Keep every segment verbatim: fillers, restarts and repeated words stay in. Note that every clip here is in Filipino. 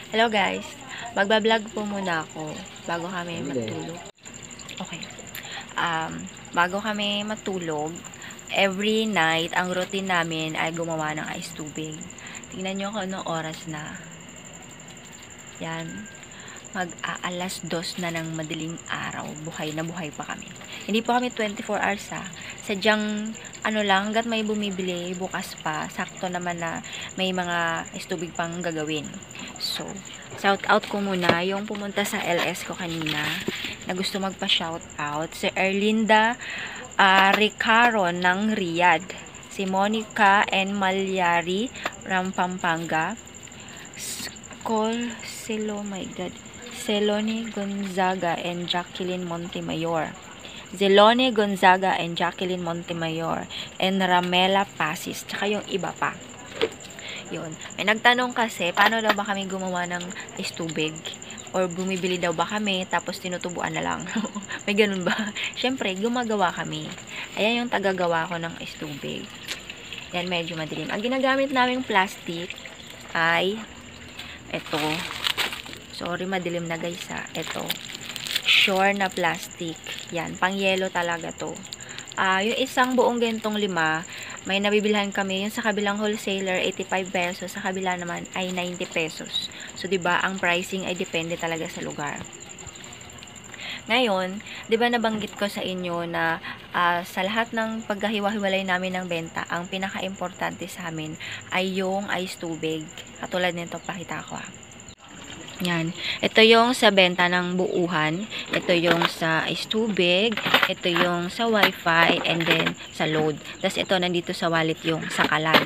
Hello guys, magbablog po muna ako bago kami matulog. Okay. Um, bago kami matulog, every night, ang routine namin ay gumawa ng ice tubig. Tingnan nyo kung anong oras na. Yan. Mag-aalas dos na ng madaling araw. Buhay na buhay pa kami. Hindi po kami twenty-four hours ha. Sadyang, ano lang, hanggat may bumibili, bukas pa. Sakto naman na may mga ice tubig pang gagawin. So, shout out ko muna yung pumunta sa L S ko kanina na gusto magpa-shout out. Si Erlinda uh, Ricaro ng Riyadh. Si Monica and Malyari from Pampanga. Skol Silo, my God. Zelone Gonzaga and Jacqueline Montemayor. Zelone Gonzaga and Jacqueline Montemayor. And Ramela Pasis. Tsaka yung iba pa. Yun. May nagtanong kasi, paano daw ba kami gumawa ng ice tubig? Or bumibili daw ba kami, tapos tinutubuan na lang? May ganun ba? Siyempre, gumagawa kami. Ayan yung tagagawa ko ng ice tubig. Yan, medyo madilim. Ang ginagamit naming plastic ay ito. Sorry, madilim na guys ha. Ito. Sure na plastic. Yan, pang yelo talaga to. Ah, uh, yung isang buong gentong lima, may nabibilhan kami yung sa kabilang wholesaler eighty-five pesos, sa kabila naman ay ninety pesos. So 'di ba, ang pricing ay depende talaga sa lugar. Ngayon, 'di ba nabanggit ko sa inyo na uh, sa lahat ng paghahiwa-hiwalay namin ng benta, ang pinaka-importante sa amin ay yung ice tubig. Katulad nito, pakita ko ha. Yan. Ito yung sa benta ng buuhan. Ito yung sa ice tubig. Ito yung sa wifi. And then sa load. Tapos ito nandito sa wallet yung sakalan.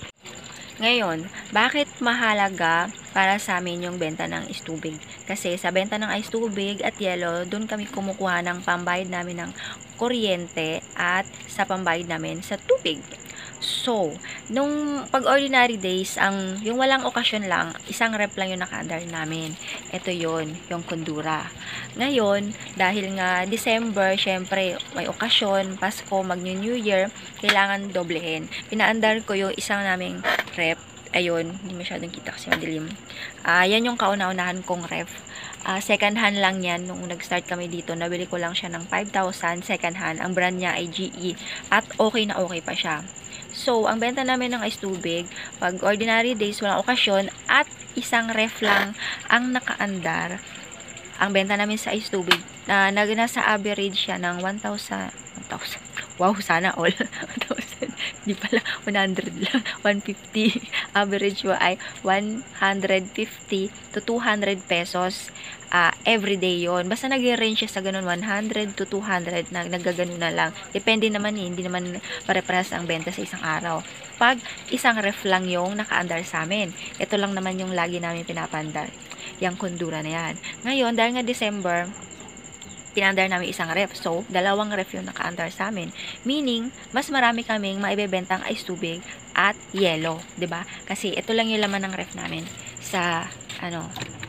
Ngayon, bakit mahalaga para sa amin yung benta ng ice tubig? Kasi sa benta ng ice tubig at yelo, dun kami kumukuha ng pambayad namin ng kuryente at sa pambayad namin sa tubig. So, nung pag ordinary days, ang yung walang okasyon lang, isang rep lang yung naka-under namin. Ito yon, yung Kondura. Ngayon, dahil nga December, syempre may okasyon, Pasko, mag-New Year, kailangan doblehin. Pina-under ko yung isang naming rep. Ayun, hindi masyadong kita kasi madilim. Uh, yan yung kauna-unahan kong ref. Uh, second hand lang yan. Nung nag-start kami dito, nabili ko lang siya ng five thousand second hand. Ang brand niya ay G E. At okay na okay pa siya. So, ang benta namin ng ice tubig, pag ordinary days, walang okasyon, at isang ref lang ang nakaandar. Ang benta namin sa ice tubig, na uh, nasa average siya ng one thousand. Wow, sana all. one thousand. Hindi pala, one hundred lang. one fifty. Average mo ay one hundred fifty to two hundred pesos uh, everyday yon. Basta nag-range siya sa ganun, one hundred to two hundred, na nagagano na lang. Depende naman eh, hindi naman pare-parehas ang benta sa isang araw. Pag isang ref lang yung naka-andar sa amin, ito lang naman yung lagi namin pinapandar. Yung Kondura na yan. Ngayon, dahil nga December, pinandar namin isang ref. So, dalawang ref yung naka-andar sa amin. Meaning, mas marami kaming maibebentang ice tubig at yelo. 'Di ba? Kasi ito lang yung laman ng ref namin. Sa, ano,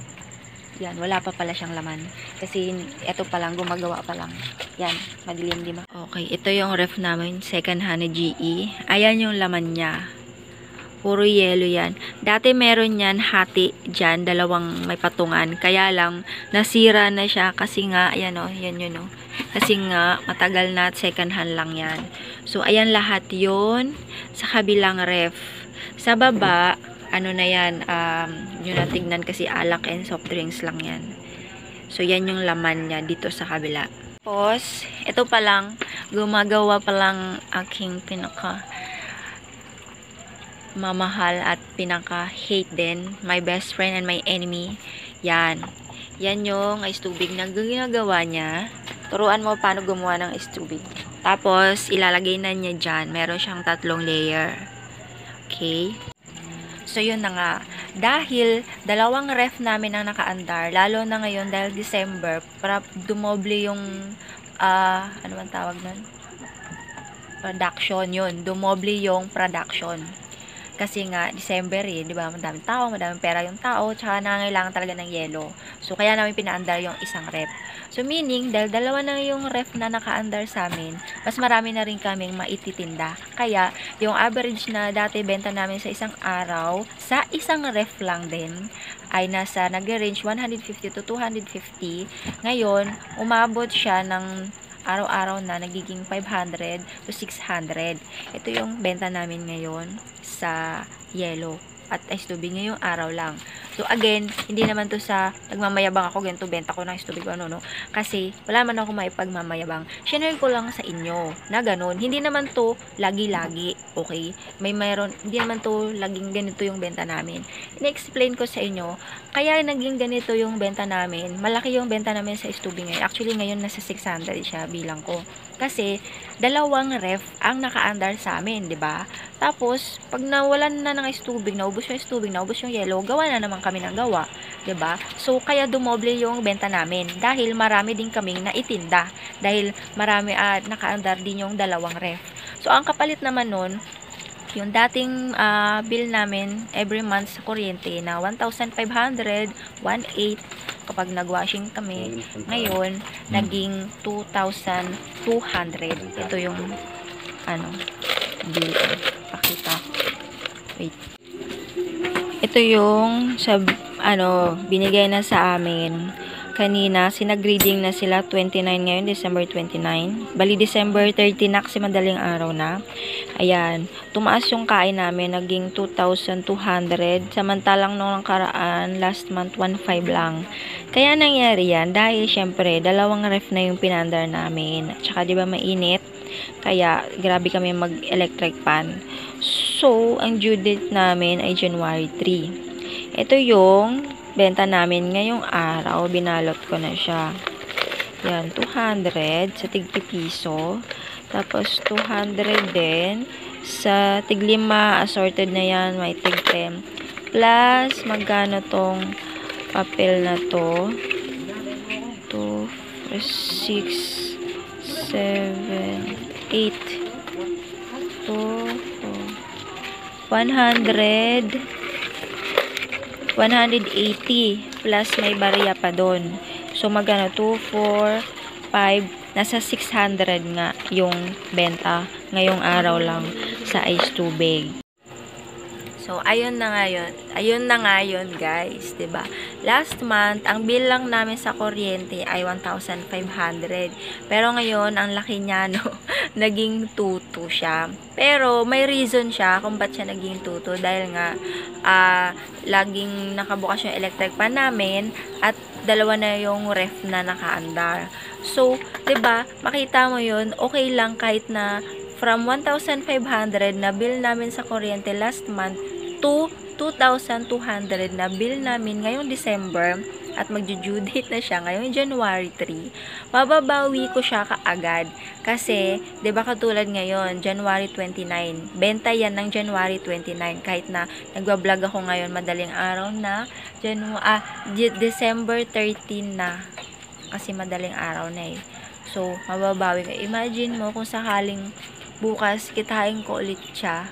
yan, wala pa pala siyang laman. Kasi, ito pa lang, gumagawa pa lang. Yan, madilim, di ba? Okay, ito yung ref namin, second hand na G E. Ayan yung laman niya. Puro yelo yan. Dati meron yan hati dyan, dalawang may patungan. Kaya lang, nasira na siya kasi nga, ayan o, yan yun o. Kasi nga, matagal na at second hand lang yan. So, ayan lahat yun sa kabilang ref. Sa baba, ano na yan, um, yun na tignan kasi alak and soft drinks lang yan. So, yan yung laman niya dito sa kabila. Tapos, ito pa lang, gumagawa pa lang aking pinaka mamahal at pinaka-hate din, my best friend and my enemy. Yan. Yan yung ice tubig na ginagawa niya. Turuan mo paano gumawa ng ice tubig. Tapos, ilalagay na niya dyan. Meron siyang tatlong layer. Okay? So, yun na nga. Dahil, dalawang ref namin ang nakaandar, lalo na ngayon dahil December, para dumoble yung, uh, ano man tawag nun? Production, yun. Dumoble yung production. Kasi nga, December eh, di ba? Madaming tao, madaming pera yung tao, tsaka nangangailangan talaga ng yelo. So, kaya namin pinaandar yung isang ref. So, meaning, dahil dalawa na yung ref na nakaandar sa amin, mas marami na rin kaming maititinda. Kaya, yung average na dati benta namin sa isang araw, sa isang ref lang din, ay nasa nag-range one fifty to two fifty. Ngayon, umabot siya ng araw-araw na nagiging five hundred to six hundred. Ito yung benta namin ngayon sa yellow at ice tubig ngayong araw lang. So again, hindi naman to sa nagmamayabang ako, ganito benta ko ng ice tubig ano no. Kasi wala man ako maipagmamayabang. Share ko lang sa inyo na ganun. Hindi naman to lagi-lagi, okay? May mayroon, hindi naman to laging ganito yung benta namin. In-explain ko sa inyo, kaya naging ganito yung benta namin. Malaki yung benta namin sa ice tubig ngayon. Actually ngayon nasa six hundred siya bilang ko. Kasi dalawang ref ang nakaandar sa amin, 'di ba? Tapos pag nawalan na ng ice tubig, naubos yung ice tubig, naubos yung yellow, gawa na naman kami ng gawa, 'di ba? So kaya dumoble yung benta namin dahil marami din kaming naitinda. Dahil marami at uh, nakaandar din yung dalawang ref. So ang kapalit naman nun, yung dating uh, bill namin every month sa kuryente na one thousand five hundred, one thousand eight hundred kapag nag-washing kami, ngayon naging two thousand two hundred. Ito yung ano bill, pakita, wait, ito yung sa ano binigay na sa amin kanina. Sinag-reading na sila twenty-nine ngayon, December twenty-nine. Bali December thirty na kasi madaling araw na. Ayan, tumaas yung kain namin, naging two thousand two hundred. Samantalang nung nakaraan, last month, one thousand five lang. Kaya nangyari yan dahil syempre, dalawang ref na yung pinandar namin. Tsaka di ba mainit? Kaya grabe kami mag-electric pan. So, ang due date namin ay January three. Ito yung benta namin ngayong araw. Binalot ko na siya. Yan, two hundred sa tigpi piso. Tapos, two hundred din sa tiglima. Assorted na yan. May tig ten. Plus, magkano tong papel na to? two, six, seven, eight. two, one hundred. one hundred eighty plus may barya pa doon. So magano two, four, five, nasa six hundred nga yung benta ngayong araw lang sa ice tubig. So ayun na ngayon, ayun na ngayon guys, 'di ba? Last month ang bill lang namin sa kuryente ay one thousand five hundred. Pero ngayon ang laki niya no, naging two thousand two siya. Pero may reason siya kung ba't siya naging two thousand dahil nga uh, laging nakabukas yung electric pan namin at dalawa na yung ref na nakaandar. So, 'di ba? Makita mo 'yun, okay lang kahit na from one thousand five hundred na bill namin sa kuryente last month to two thousand two hundred na bill namin ngayong December at magju-due date na siya ngayong January three, mababawi ko siya kaagad. Kasi, 'di ba katulad ngayon, January twenty-nine, benta yan ng January twenty-nine kahit na nagba-vlog ako ngayon madaling araw na Janu ah, December thirteen na. Kasi madaling araw na eh. So, mababawi ka. Imagine mo kung sakaling bukas kitain ko ulit siya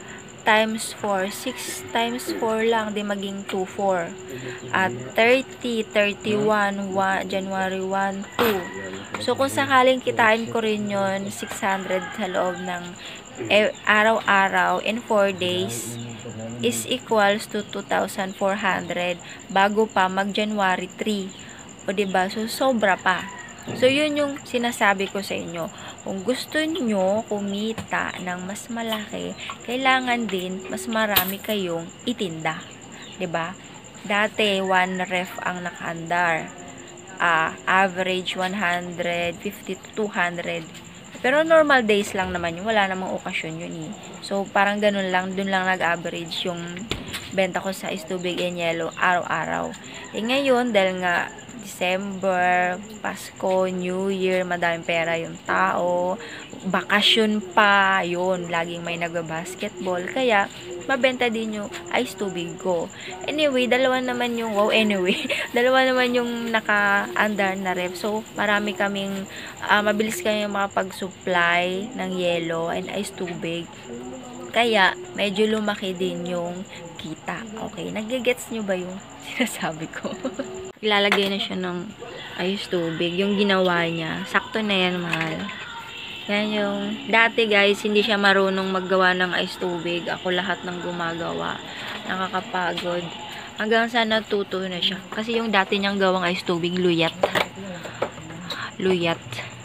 times four, six times four lang, di maging two, four. At thirty, thirty-one, one, January one, two. So, kung sakaling kitain ko rin yun, six hundred sa loob ng eh, araw-araw in four days is equals to two thousand four hundred bago pa mag-January three. O, diba? So, sobra pa. So, yun yung sinasabi ko sa inyo. Kung gusto niyo kumita ng mas malaki, kailangan din mas marami kayong itinda. 'Di ba? Dati, one ref ang nakaandar. Uh, average one fifty to two hundred. Pero normal days lang naman yun. Wala namang okasyon yun eh. So, parang ganun lang. Dun lang nag-average yung benta ko sa ice tubig and yellow araw-araw. Eh ngayon, dahil nga December, Pasko, New Year, madaming pera yung tao, bakasyon pa, yun, laging may nagba-basketball, kaya mabenta din yung ice tubig ko. Anyway, dalawa naman yung, wow, anyway, dalawa naman yung naka-andar na ref, so marami kaming, uh, mabilis kami makapag-supply ng yellow and ice tubig. Kaya, medyo lumaki din yung kita. Okay, nagigets nyo ba yung sinasabi ko? Ilalagay na siya ng ice tubig. Yung ginawa niya, sakto na yan, mahal. Yan yung, dati guys, hindi siya marunong maggawa ng ice tubig. Ako lahat ng gumagawa. Nakakapagod. Hanggang sa natuto na siya. Kasi yung dati niyang gawang ice tubig, luyat. Luyat.